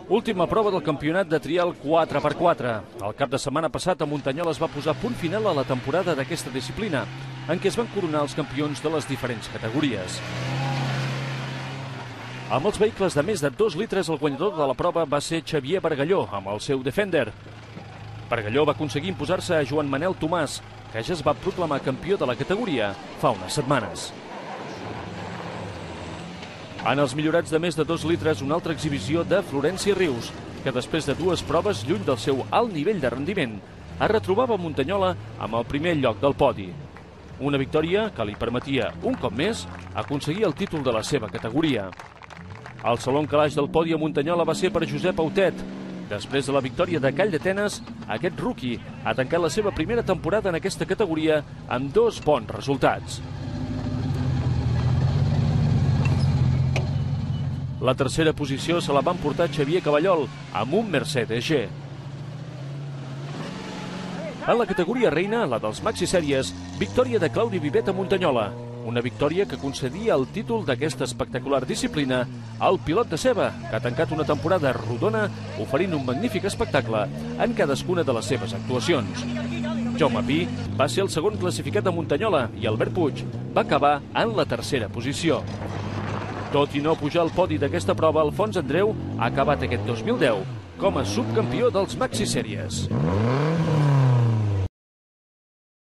Última prova del campionat de trial 4x4. El cap de setmana passat a Muntanyola es va posar punt final a la temporada d'aquesta disciplina, en què es van coronar els campions de les diferents categories. Amb els vehicles de més de 2 litres, el guanyador de la prova va ser Xavier Bargalló, amb el seu Defender. Bargalló va aconseguir imposar-se a Joan Manel Tomàs, que ja es va proclamar campió de la categoria fa unes setmanes. En els millorats de més de 2 litres, una altra exhibició de Florenci Rius, que després de 2 proves lluny del seu alt nivell de rendiment, es retrobava a Muntanyola amb el primer lloc del podi. Una victòria que li permetia, un cop més, aconseguir el títol de la seva categoria. El segon calaix del podi a Muntanyola va ser per Josep Autet. Després de la victòria de Call d'Atenes, aquest rookie ha tancat la seva primera temporada en aquesta categoria amb 2 bons resultats. La tercera posició se la va emportar Xavier Cavallol amb un Mercedes G. En la categoria reina, la dels Maxi Sèries, victòria de Claudi Vivet a Muntanyola. Una victòria que concedia el títol d'aquesta espectacular disciplina al pilot de ceba, que ha tancat una temporada rodona oferint un magnífic espectacle en cadascuna de les seves actuacions. Jaume Pi va ser el segon classificat a Muntanyola i Albert Puig va acabar en la tercera posició. Tot i no pujar al podi d'aquesta prova, Alfons Andreu ha acabat aquest 2010 com a subcampió dels Maxi Sèries.